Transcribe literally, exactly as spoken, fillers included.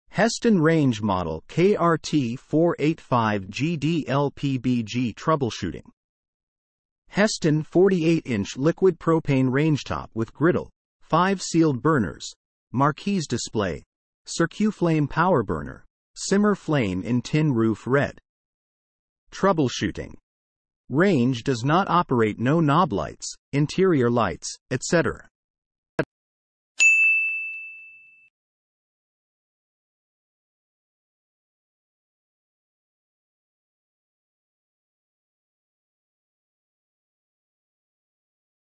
Hestan range model K R T four eighty-five G D L P B G troubleshooting. Hestan forty-eight inch liquid propane rangetop with griddle, five sealed burners, MarquiseDisplay, Circuflame power burner, simmer flame in tin roof red. Troubleshooting. Range does not operate no knob lights, interior lights, et cetera.